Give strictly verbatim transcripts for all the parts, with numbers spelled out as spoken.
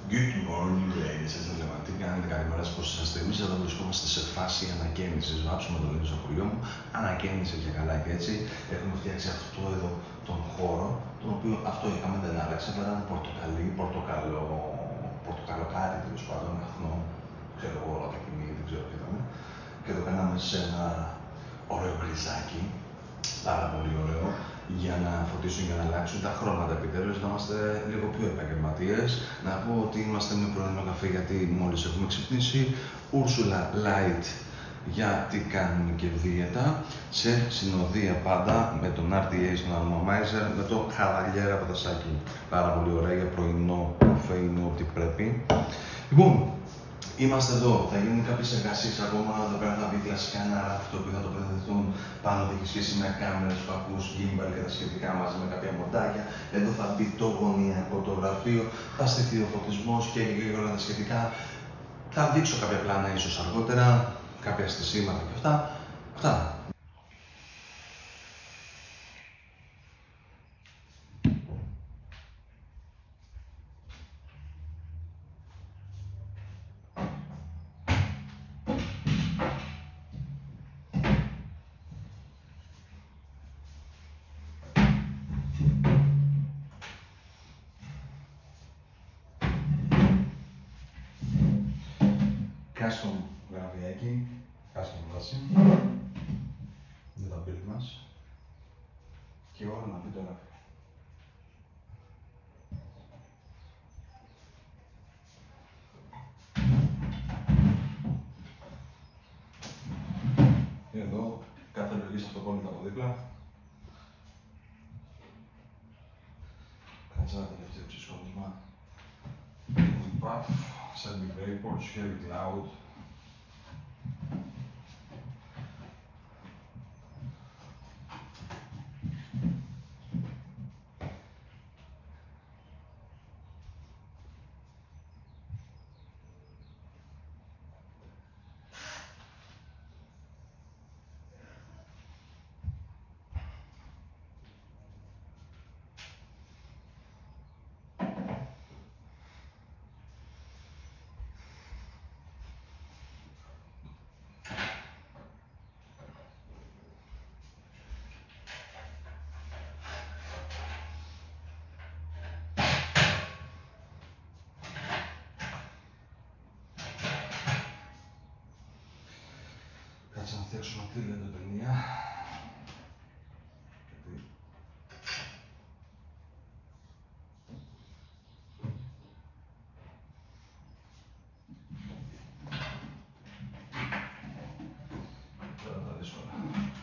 Good morning, ladies and gentlemen. Τι κάνετε, καλημέρα σας, πώς είσαστε? Εμείς εδώ βρισκόμαστε σε φάση ανακαίνησης. Βάψουμε το λίγο στο χωριό μου, ανακαίνιση και καλά και έτσι. Έχουμε φτιάξει αυτό εδώ τον χώρο, τον οποίο αυτό είχαμε, δεν άλλαξε. Απλά ήταν πορτοκαλί, πορτοκαλό, πορτοκαλοκάρι τέλος πάντων, αχνό, ξέρω εγώ, όλα τα κοινή, δεν ξέρω τι ήταν. Και το κάναμε σε ένα ωραίο γκριζάκι, πάρα πολύ ωραίο, για να φωτίσουν, για να αλλάξουν τα χρώματα επιτέλους, να είμαστε λίγο πιο επαγγελματίες. Να πω ότι είμαστε με πρωινό καφέ γιατί μόλις έχουμε ξυπνήσει. Ursula Light, γιατί κάνουμε και δίαιτα. Σε συνοδεία πάντα με τον αρ ντι έι στον Almamizer, με το χαβαλιέρα πατασάκι. Πάρα πολύ ωραία για πρωινό καφέ, είναι ό,τι πρέπει. Λοιπόν, είμαστε εδώ, θα γίνουν κάποιες εργασίες ακόμα, εδώ πέρα θα μπει κλασικά ένα ράφι το οποίο θα το πεταθούν πάνω, θα έχει σχέση με κάμερες, φακούς, gimbal και τα σχετικά μαζί με κάποια μοντάκια. Εδώ θα μπει το γωνιακό το γραφείο, θα στηθεί ο φωτισμός και όλα τα σχετικά. Θα δείξω κάποια πλάνα ίσως αργότερα, κάποια στισίματα και αυτά. Αυτά. Custom γραφειάκι, custom βάση, με τα build μας και όλα να πει το γραφείο. Εδώ κάθε λογής αυτοκόλλητα από δίπλα. Κατσάρα τελευταίο ξεσχόλισμα. Liquid puff, semi vapor, heavy cloud. Κάτσε να φτιάξουμε αυτή την ταινία. Τώρα τα δύσκολα.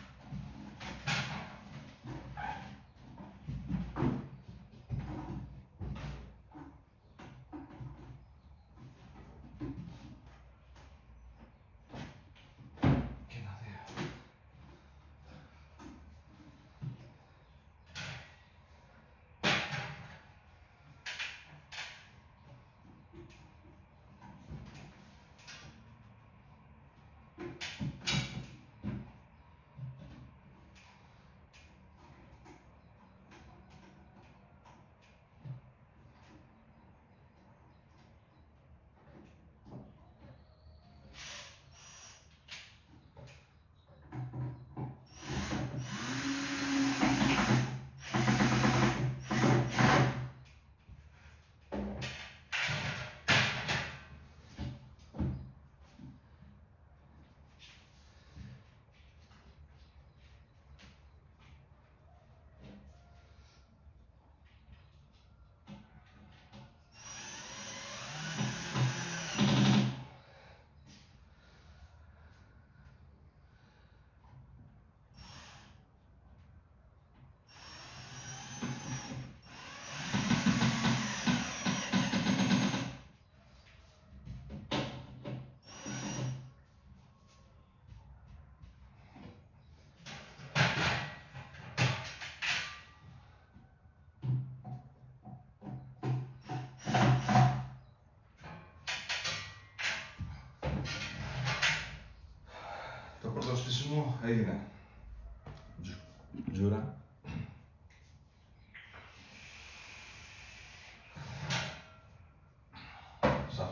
Το πρώτο στήσιμο έγινε. Τζούρα.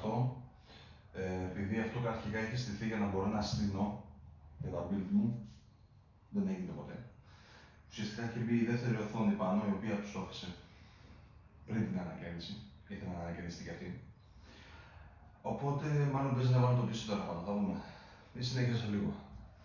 αυτό, ε, επειδή αυτό αρχικά είχε στηθεί για να μπορώ να στείνω για τα build μου, δεν έγινε ποτέ. Ουσιαστικά είχε μπει η δεύτερη οθόνη πάνω, η οποία τους όφησε πριν την ανακαίνιση, ήθελα να ανακαινιστεί και αυτή. Οπότε, μάλλον παίζει να βάλω το πίσω τώρα πάνω, θα δούμε. Η συνέχεια σε λίγο.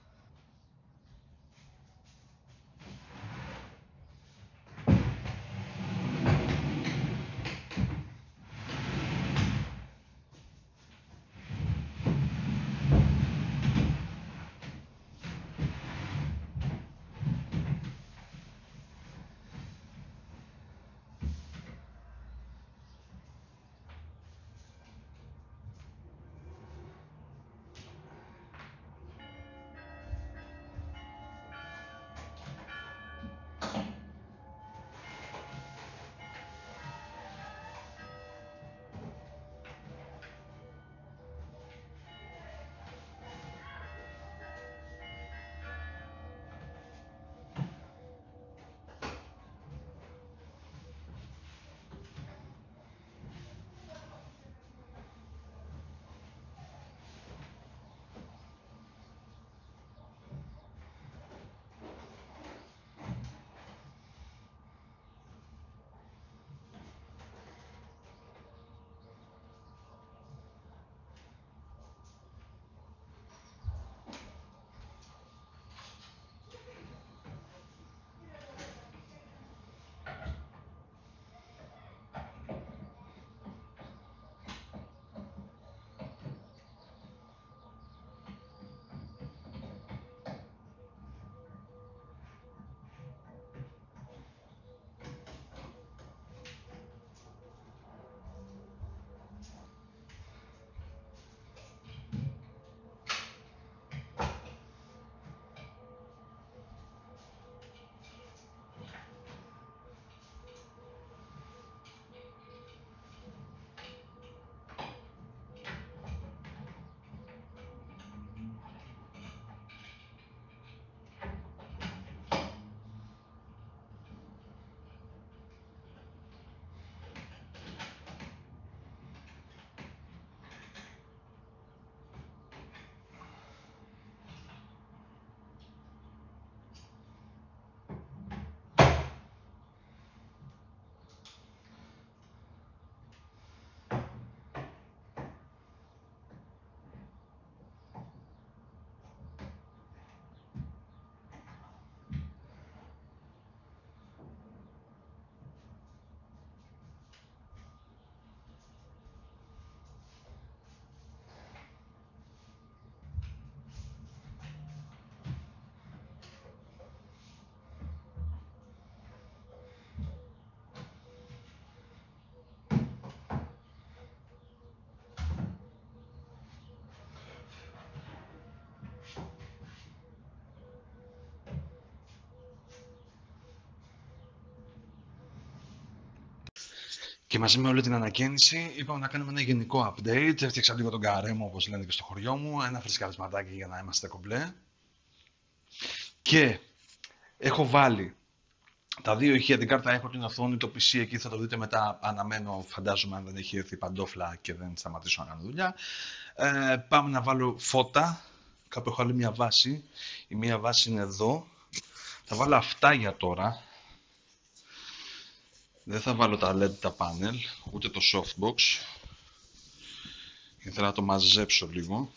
Και μαζί με όλη την ανακαίνιση είπαμε να κάνουμε ένα γενικό update. Έφτιαξα λίγο τον καρέμο, όπως λένε και στο χωριό μου, ένα φρεσκαρισματάκι για να είμαστε κομπλέ. Και έχω βάλει τα δύο ηχεία, την κάρτα έχω, την οθόνη, το πι σι εκεί θα το δείτε μετά. Αναμένω, φαντάζομαι, αν δεν έχει έρθει η παντόφλα και δεν σταματήσω να κάνω δουλειά. Ε, πάμε να βάλω φώτα. Κάπου έχω άλλη μια βάση. Η μία βάση είναι εδώ. Θα βάλω αυτά για τώρα. Δεν θα βάλω τα ελ ι ντι τα πάνελ, ούτε το softbox. Ήθελα να το μαζέψω λίγο.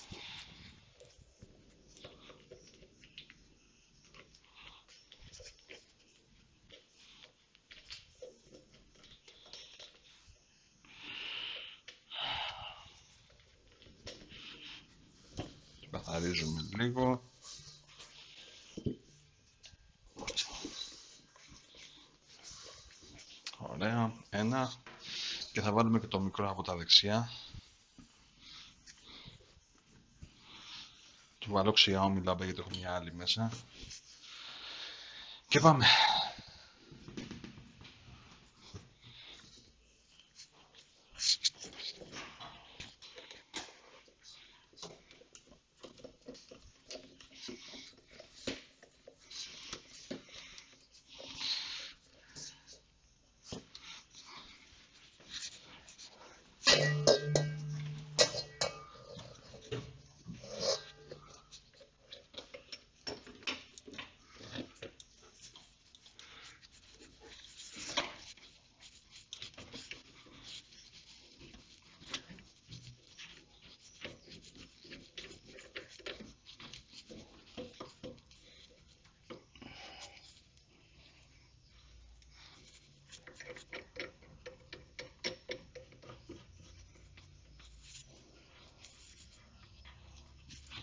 Καθαρίζουμε λίγο. Ωραία, ένα. Και θα βάλουμε και το μικρό από τα δεξιά. Του βάλω Xiaomi λάμπα γιατί έχω μια άλλη μέσα. Και πάμε.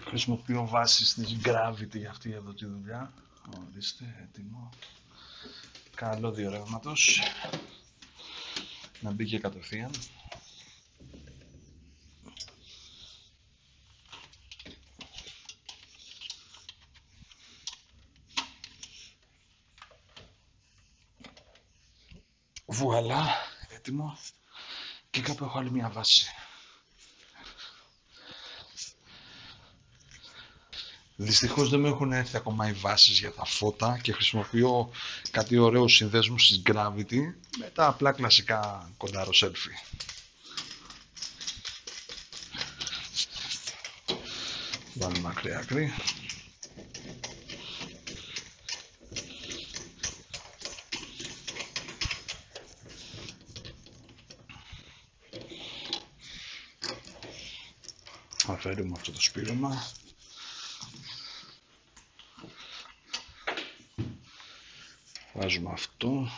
Χρησιμοποιώ βάσεις της Gravity για αυτή εδώ τη δουλειά. Ορίστε, έτοιμο. Καλό διορεύματος. Να μπήκε κατευθείαν. Βουαλά, έτοιμο. Και κάπου έχω άλλη μια βάση. Δυστυχώς δεν μου έχουν έρθει ακόμα οι βάσεις για τα φώτα και χρησιμοποιώ κάτι ωραίους συνδέσμους της Gravity με τα απλά κλασικά κοντάρο selfie. Βάλουμε άκρη άκρη. Αφαίρουμε αυτό το σπήρωμα. Βάζουμε αυτό.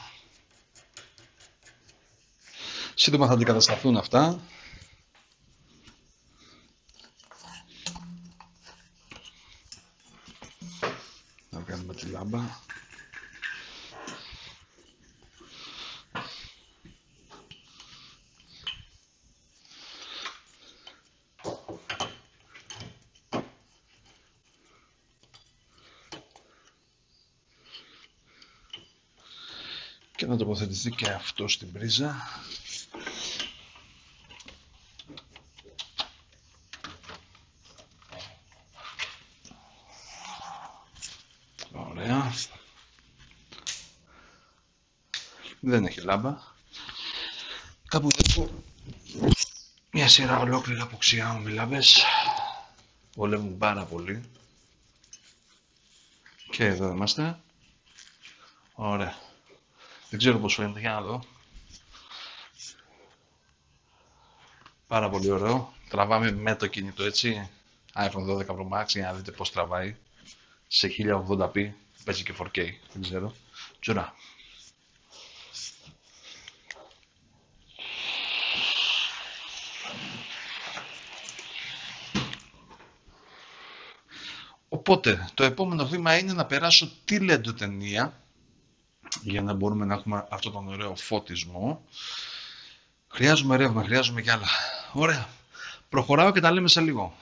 Σύντομα θα αντικατασταθούν αυτά. Να βγάλουμε τη λάμπα. Και να τοποθετηθεί και αυτό στην πρίζα. Ωραία. Δεν έχει λάμπα. Κάπου εδώ μια σειρά ολόκληρη από ξιάουμι λάμπες. Βολεύουν πάρα πολύ. Και εδώ είμαστε. Ωραία. Δεν ξέρω πώς φαίνεται, για να δω. Πάρα πολύ ωραίο. Τραβάμε με το κινητό, έτσι. άιφον δώδεκα Pro Max για να δείτε πώς τραβάει. Σε χίλια ογδόντα πι, παίζει και φορ κέι, δεν ξέρω. Τζουρά. Οπότε, το επόμενο βήμα είναι να περάσω τη λεντοτενία για να μπορούμε να έχουμε αυτόν τον ωραίο φωτισμό. Χρειάζομαι ρεύμα, χρειάζομαι κι άλλα. Ωραία. Προχωράω και τα λέμε σε λίγο.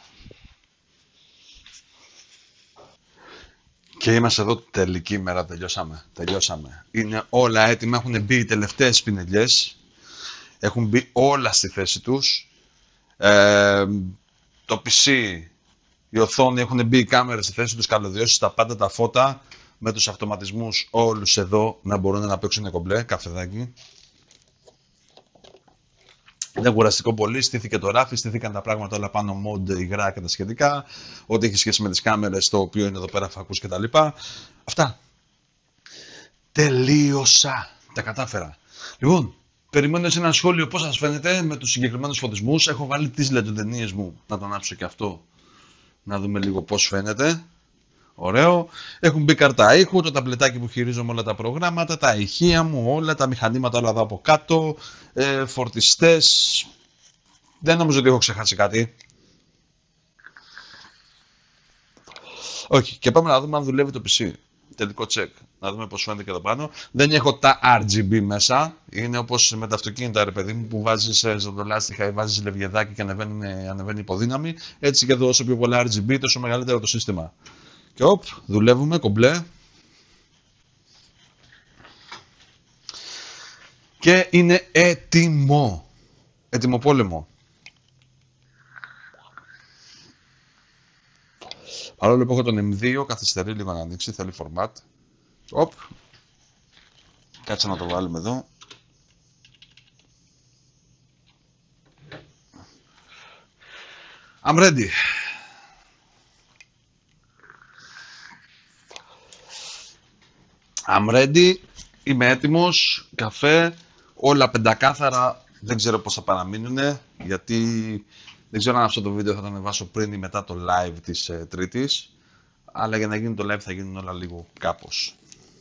Και είμαστε εδώ τελική μέρα, τελειώσαμε. Τελειώσαμε. Είναι όλα έτοιμα, έχουν μπει οι τελευταίες πινελιές. Έχουν μπει όλα στη θέση τους. Ε, το πι σι, η οθόνη, έχουν μπει οι κάμερες στη θέση τους, καλωδιώσεις, τα πάντα τα φώτα. Με τους αυτοματισμούς όλους εδώ να μπορούν να παίξουν κομπλέ, καφεδάκι. Είναι κουραστικό πολύ, στήθηκε το ράφι, στήθηκαν τα πράγματα όλα πάνω, mod, υγρά και τα σχετικά. Ό,τι έχει σχέση με τις κάμερες, το οποίο είναι εδώ πέρα φακούς κτλ. Αυτά. Τελείωσα. Τα κατάφερα. Λοιπόν, περιμένω σε ένα σχόλιο πώς σας φαίνεται με τους συγκεκριμένους φωτισμούς. Έχω βάλει τις λεντοτενίες μου, να το ανάψω και αυτό, να δούμε λίγο πώς φαίνεται. Ωραίο. Έχουν μπει κάρτα ήχου, το ταμπλετάκι που χειρίζομαι όλα τα προγράμματα, τα ηχεία μου, όλα τα μηχανήματα όλα εδώ από κάτω, ε, φορτιστές. Δεν νομίζω ότι έχω ξεχάσει κάτι. Όχι. Και πάμε να δούμε αν δουλεύει το πι σι. Τελικό check. Να δούμε πώς φαίνεται και εδώ πάνω. Δεν έχω τα αρ τζι μπι μέσα. Είναι όπως με τα αυτοκίνητα, ρε παιδί μου, που βάζεις ζωντολάστιχα ή βάζεις λευγεδάκι και ανεβαίνει, ανεβαίνει υποδύναμη. Έτσι και εδώ, όσο πιο πολλά αρ τζι μπι, τόσο μεγαλύτερο το σύστημα. Και οπ, δουλεύουμε κομπλέ. Και είναι έτοιμο. Έτοιμο πόλεμο. Παρόλο που έχω τον εμ δύο, καθυστερεί λίγο να ανοίξει, θέλει format. Οπ. Κάτσε να το βάλουμε εδώ. I'm ready. I'm ready. Είμαι έτοιμος. Καφέ. Όλα πεντακάθαρα. Δεν ξέρω πώς θα παραμείνουν. Γιατί δεν ξέρω αν αυτό το βίντεο θα το ανεβάσω πριν ή μετά το live της ε, Τρίτης. Αλλά για να γίνει το live θα γίνουν όλα λίγο κάπως.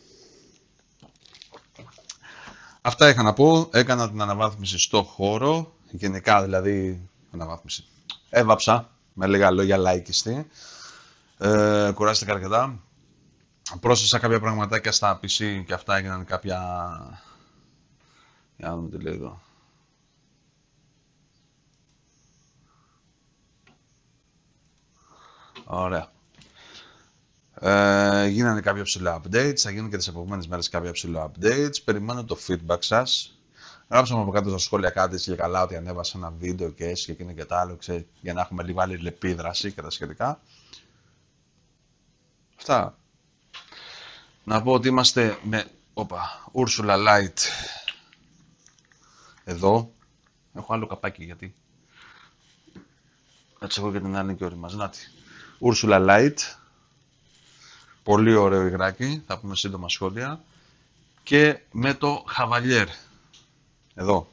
Αυτά είχα να πω. Έκανα την αναβάθμιση στο χώρο. Γενικά δηλαδή αναβάθμιση. Έβαψα. Με λίγα λόγια λαϊκιστή. Ε, κουράστηκα αρκετά. Πρόσθεσα κάποια πραγματάκια στα πι σι και αυτά έγιναν κάποια... Για να δούμε τι λέει εδώ. Ωραία. Ε, γίνανε κάποια ψηλά updates, θα γίνουν και τις επόμενες μέρες κάποια ψηλά updates. Περιμένω το feedback σας. Γράψαμε από κάτω στα σχόλια κάτι και καλά ότι ανέβασα ένα βίντεο και έτσι και εκείνο και τα άλλο, ξέρει, για να έχουμε λίγο άλλη επίδραση και τα σχετικά. Αυτά. Να πω ότι είμαστε με όπα, Ursula Light εδώ. Έχω άλλο καπάκι γιατί. Έτσι έχω και την άλλη και όρη Νάτι. Ursula Light. Πολύ ωραίο υγράκι. Θα πούμε σύντομα σχόλια. Και με το Χαβαλιέρ. Εδώ.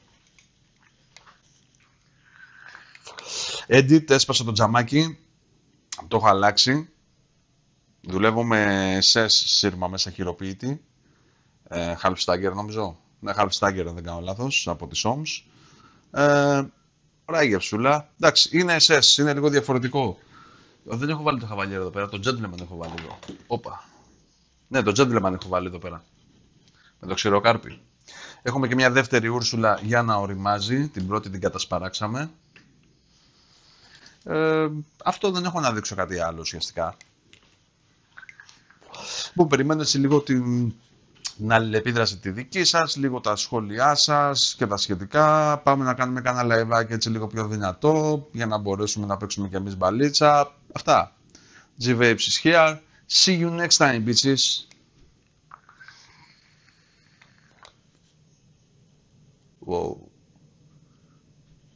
Edit, έσπασα το τζαμάκι. Το έχω αλλάξει. Δουλεύω με ες ες σύρμα μέσα χειροποίητη. Ε, Halfstagger νομίζω. Ναι, Halfstagger δεν κάνω λάθος. Από τις Oms. Ε, ωραία γευσούλα. Εντάξει, είναι ες ες. Είναι λίγο διαφορετικό. Δεν έχω βάλει το Χαβαλιέρ εδώ πέρα. Το Gentleman έχω βάλει εδώ. Όπα. Ναι, το Gentleman έχω βάλει εδώ πέρα. Με το ξηροκάρπι. Έχουμε και μια δεύτερη Ούρσουλα για να οριμάζει. Την πρώτη την κατασπαράξαμε. Ε, αυτό δεν έχω να δείξω κάτι άλλο ουσιαστικά. Που περιμένω έτσι λίγο την, την αλληλεπίδραση τη δική σας, λίγο τα σχόλιά σας και τα σχετικά. Πάμε να κάνουμε κάνα live έτσι λίγο πιο δυνατό για να μπορέσουμε να παίξουμε και εμείς μπαλίτσα. Αυτά. G-Vapes is here. See you next time, bitches. Whoa.